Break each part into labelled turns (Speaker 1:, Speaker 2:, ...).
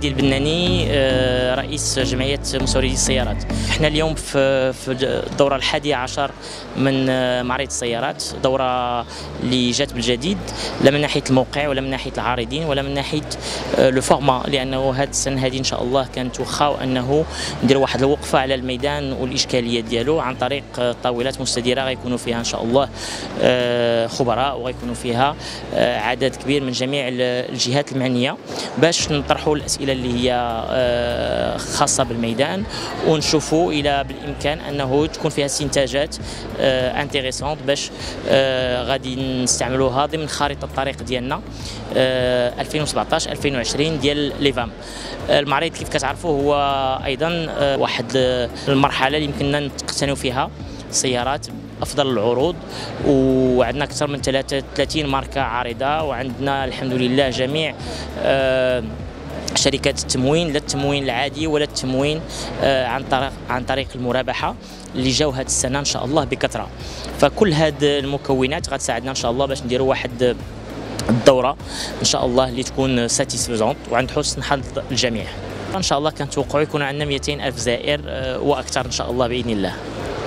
Speaker 1: سيدي البناني رئيس جمعية مستوردي السيارات. احنا اليوم في الدورة 11 من معرض السيارات، دورة اللي جات بالجديد، لا من ناحية الموقع ولا من ناحية العارضين ولا من ناحية لو فورما، لأنه هذه السنة هذه إن شاء الله كانت وخاو أنه ندير واحد الوقفة على الميدان والإشكالية ديالو عن طريق طاولات مستديرة غيكونوا فيها إن شاء الله خبراء، وغيكونوا فيها عدد كبير من جميع الجهات المعنية باش نطرحوا الأسئلة اللي هي خاصة بالميدان، ونشوفوا إلى بالإمكان أنه تكون فيها استنتاجات انتريسونت باش غادي نستعملوها ضمن خارطة الطريق ديالنا 2017 2020 ديال ليفام. المعرض كيف كتعرفوا هو أيضا واحد المرحلة اللي يمكننا نقتنيو فيها سيارات افضل العروض، وعندنا اكثر من 30 ماركه عارضه، وعندنا الحمد لله جميع شركات التموين، لا التموين العادي ولا التموين عن طريق المرابحه اللي جاو هذه السنه ان شاء الله بكثره. فكل هذه المكونات غتساعدنا ان شاء الله باش نديروا واحد الدوره ان شاء الله اللي تكون ساتيسفيزونت وعند حسن حظ الجميع. ان شاء الله كنتوقعوا يكون عندنا 200 الف زائر واكثر ان شاء الله باذن الله.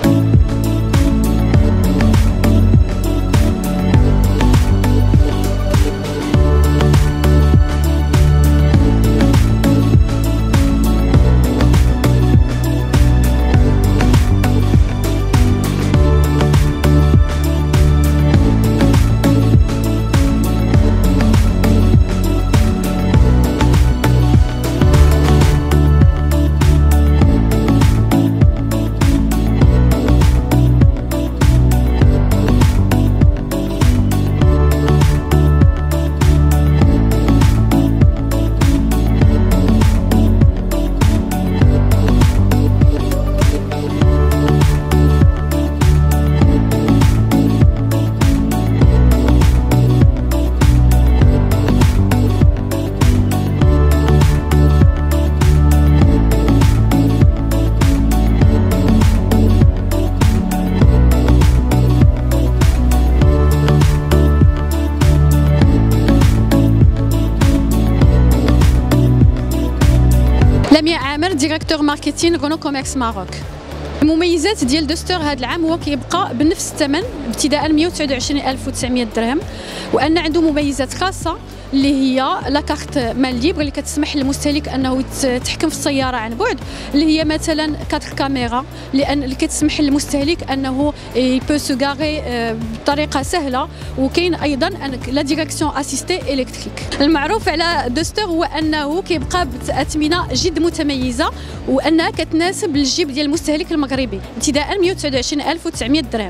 Speaker 2: لمياء عامر، ديريكتور ماركتين رونو كوميرس ماروك. المميزات ديال دوستر هذا العام هو كيبقى بنفس الثمن ابتداء 129,900 درهم، وان عنده مميزات خاصه اللي هي لاكارت مان ليبر اللي كتسمح للمستهلك انه يتحكم في السياره عن بعد، اللي هي مثلا 4 كاميرا اللي كتسمح للمستهلك انه يبو سو غاري بطريقه سهله، وكاين ايضا لا ديريكسيون اسيستي الكتريك. المعروف على دوستر هو انه كيبقى باثمنه جد متميزه، وانها كتناسب الجيب ديال المستهلك المغربي ابتداء 129,900 درهم.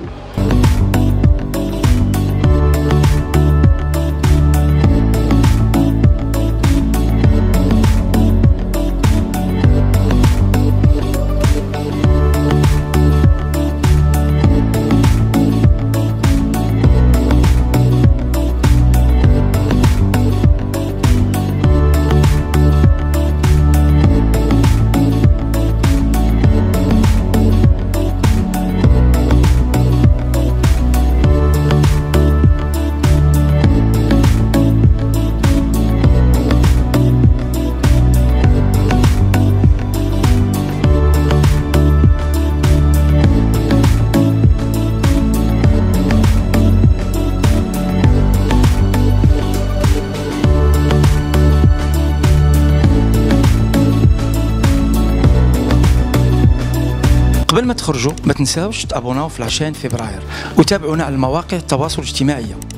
Speaker 3: قبل ما تخرجوا ما تنساوش تابوناو في 20 فبراير، وتابعونا على المواقع التواصل الاجتماعي.